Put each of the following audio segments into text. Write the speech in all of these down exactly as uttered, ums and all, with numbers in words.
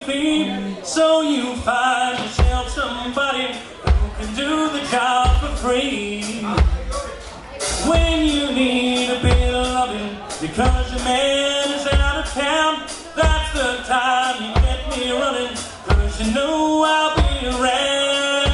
So you find yourself somebody who can do the job for free. When you need a bit of loving because your man is out of town, that's the time you get me running, cause you know I'll be around.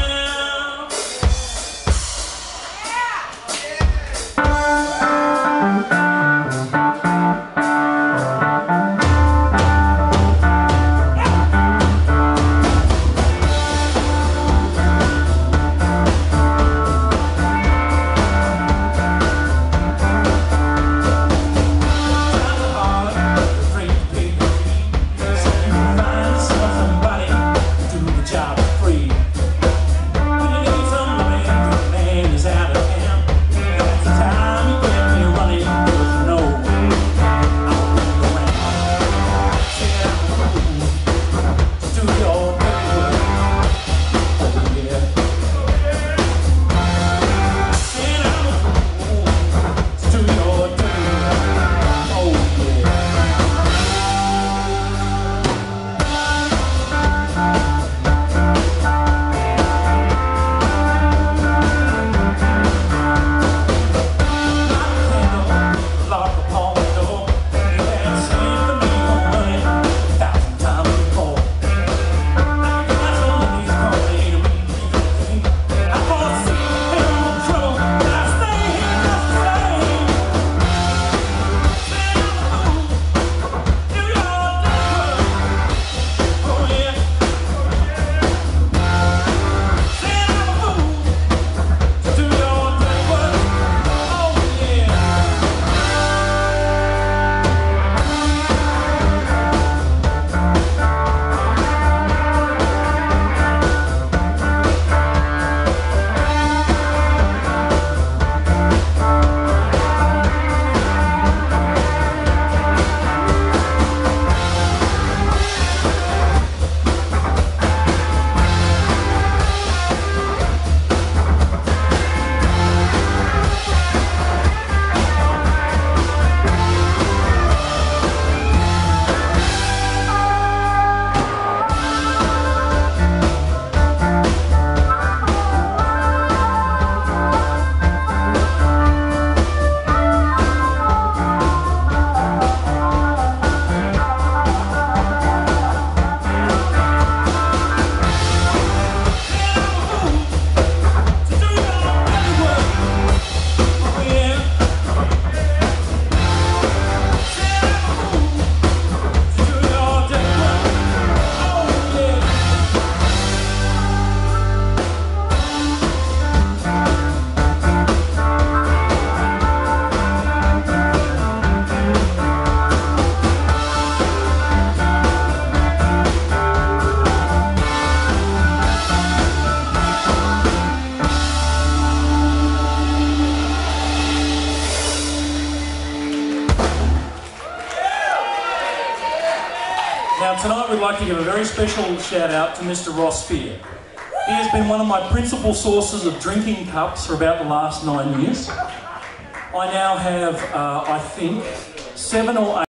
Now tonight we'd like to give a very special shout out to Mister Ross Fear. He has been one of my principal sources of drinking cups for about the last nine years. I now have, uh, I think, seven or eight